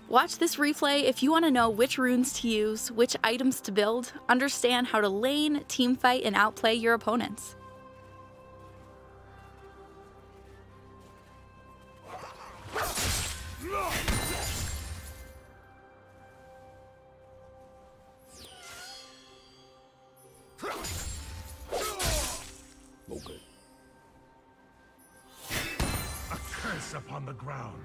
Watch this replay if you want to know which runes to use, which items to build, understand how to lane, teamfight, and outplay your opponents. Okay. A curse upon the ground.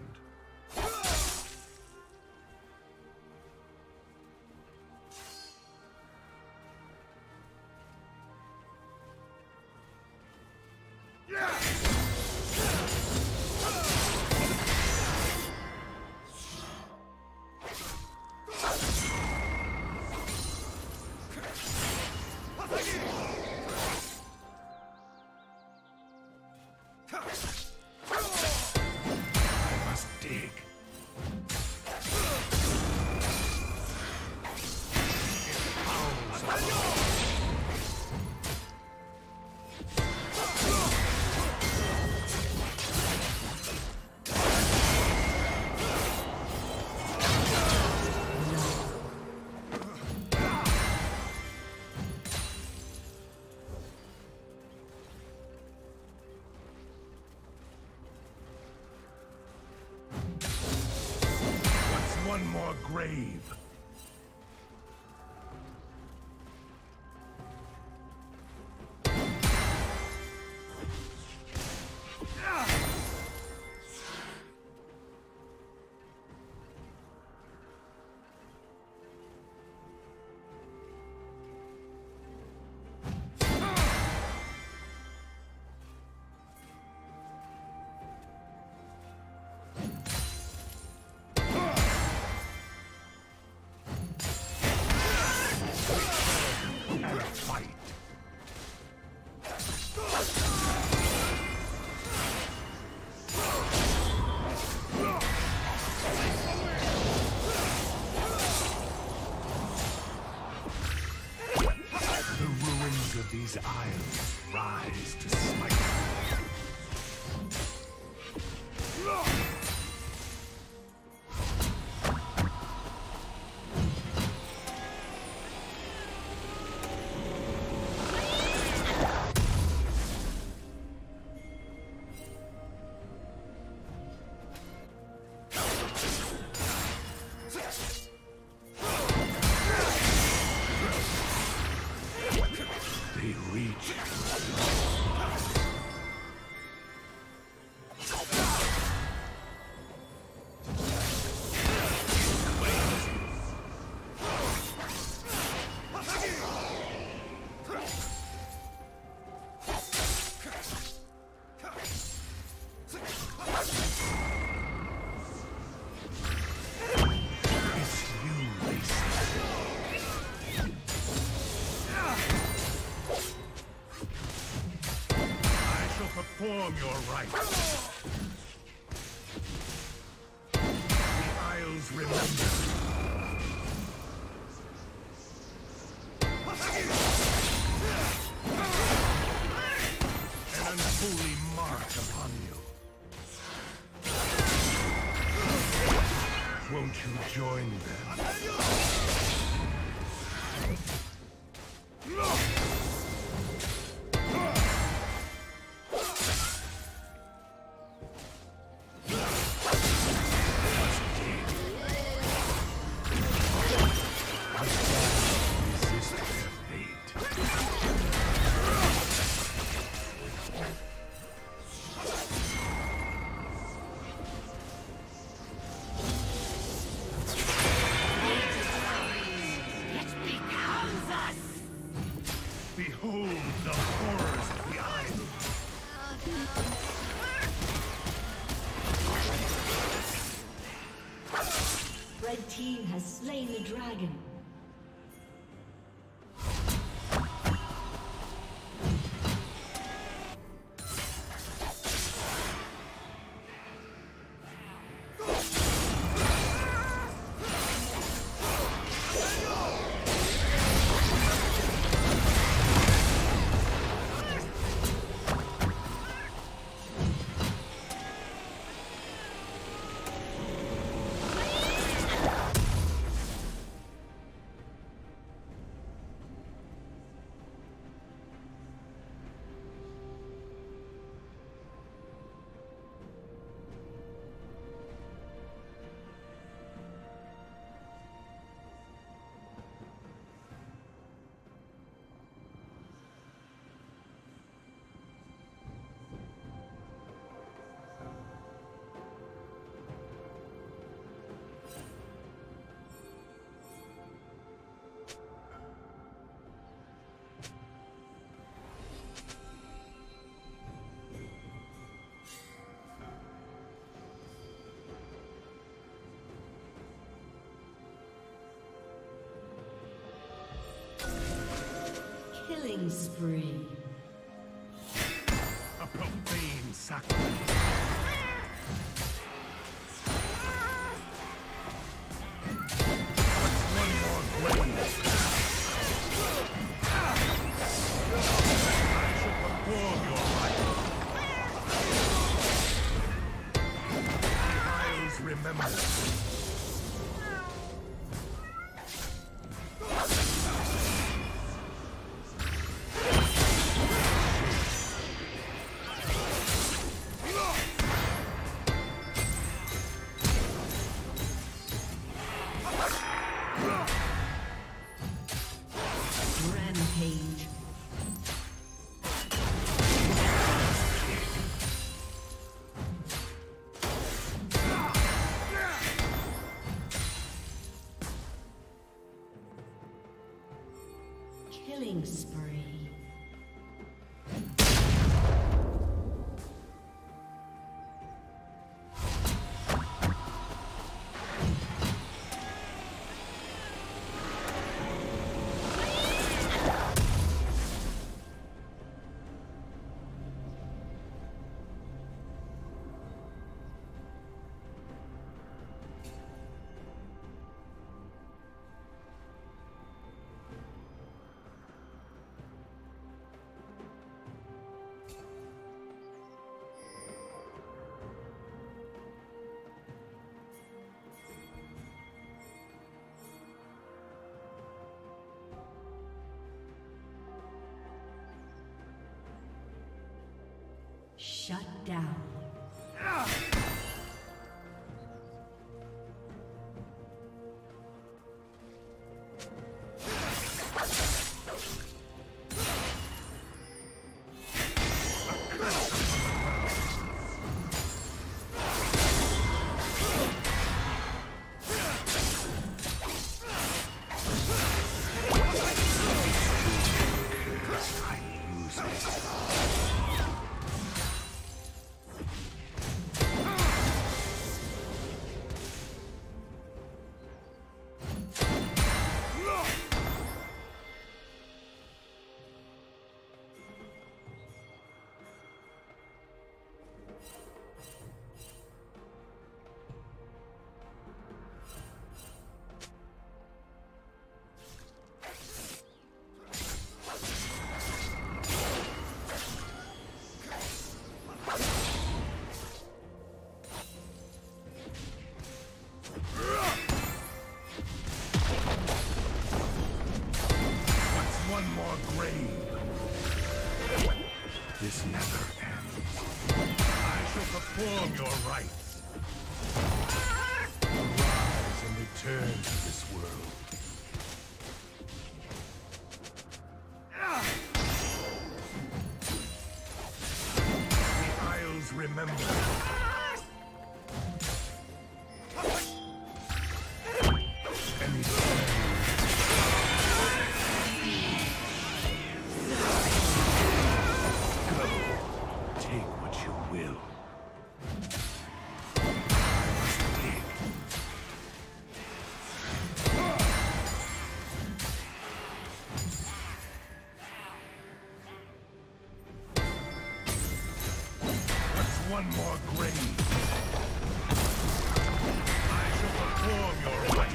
One more grave. These isles rise to smite. Perform your rites. The Isles remember. An unholy mark upon you. Won't you join them? Behold the horrors of the island. Red team has slain the dragon. Killing spree. A profane sacrifice. One more blade. I shall perform your right. The Isles remember. Rampage. Killing spree. Shut down. This never ends. I shall perform your rites. Arise and return to this world. The Isles remember. One more grave. I shall perform your rites.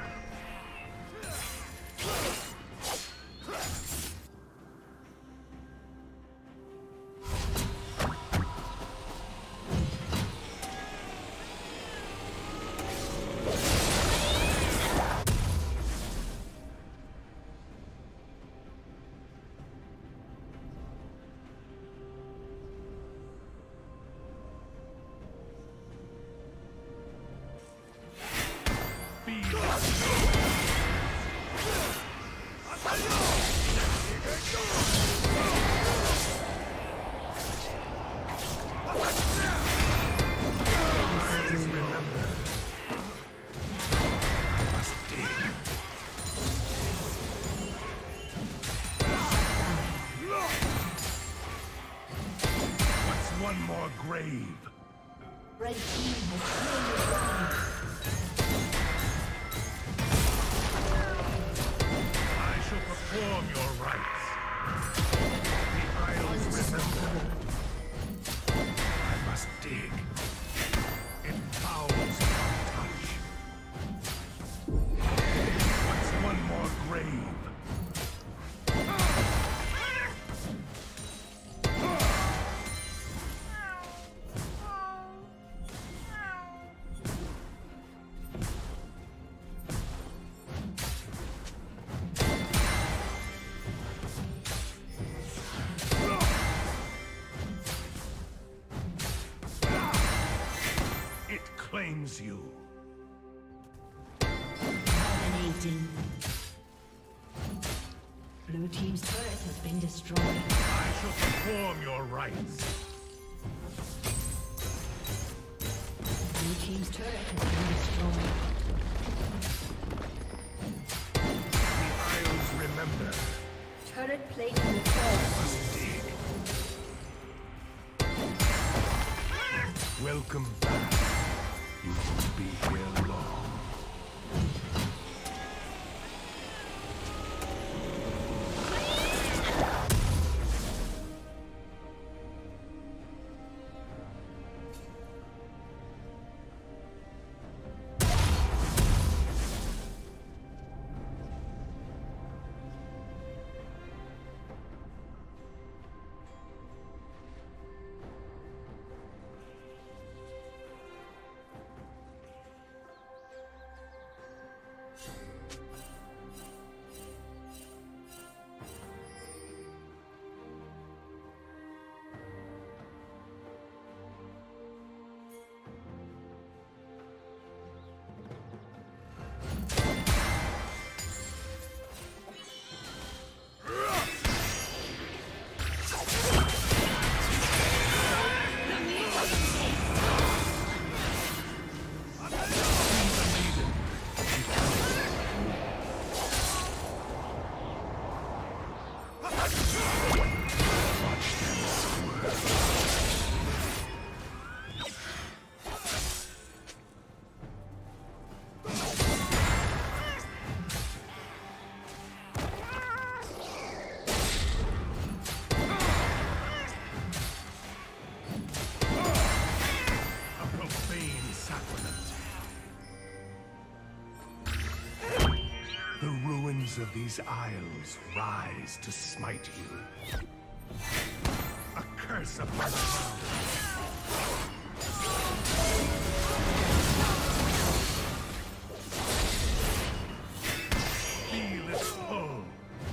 One more grave. Red team has slain the dragon. I shall perform your rites. Dominating. Blue team's turret has been destroyed. I shall perform your rites. Blue team's turret has been destroyed. The Isles remember. Turret plate will fall. Welcome back. You won't be here long. Of these isles rise to smite you. A curse upon the feel its pull.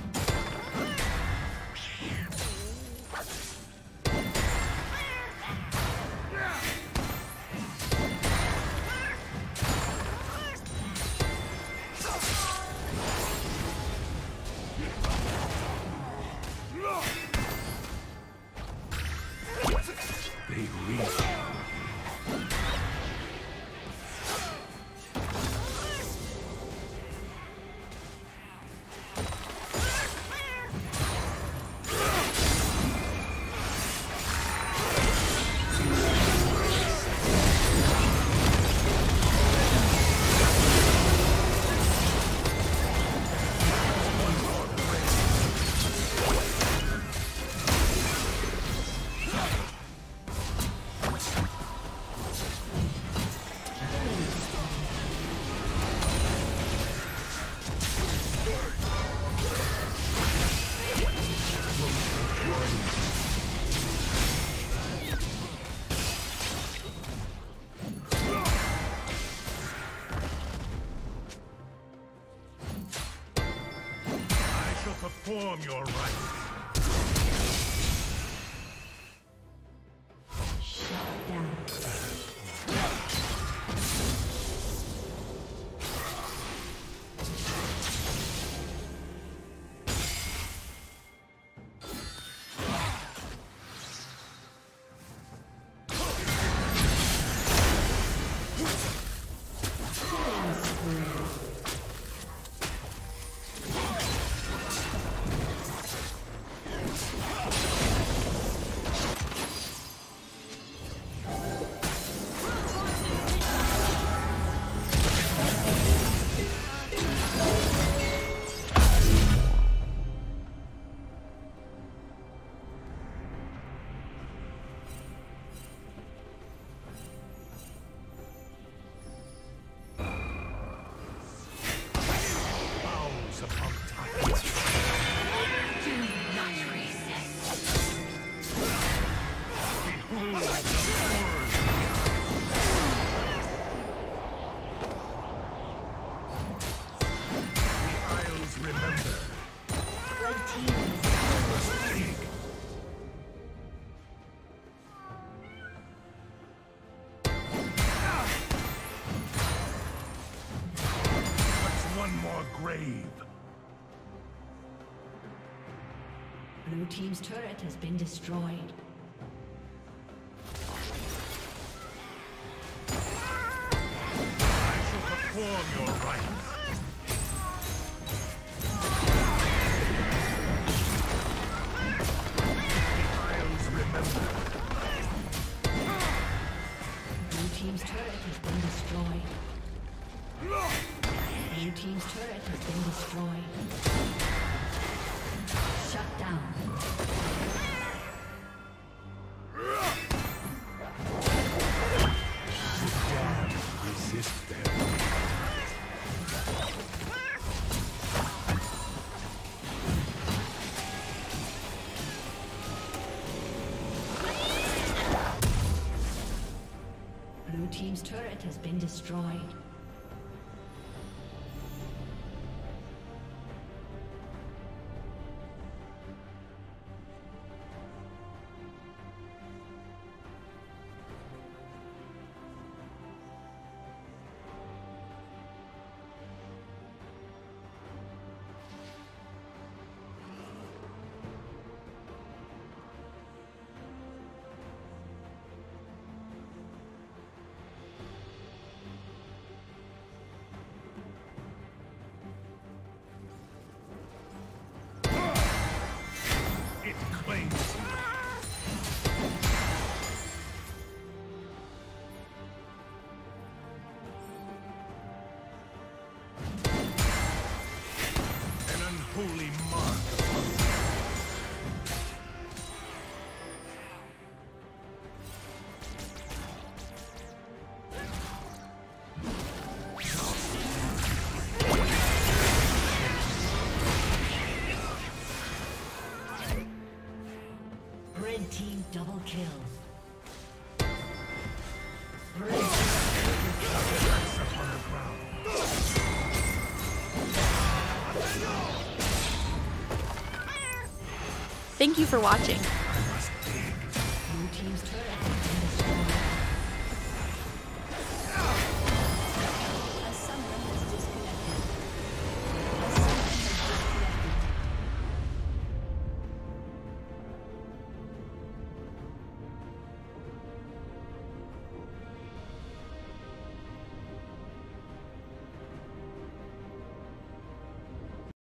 Perform your rites. Shut down. grave. Blue team's turret has been destroyed. I shall perform your rites. Isles remember. Blue team's turret has been destroyed. Blue team's turret has been destroyed. Shut down. Resist them. Blue team's turret has been destroyed. It claims you. An unholy mark. Red team double kill. Thank you for watching.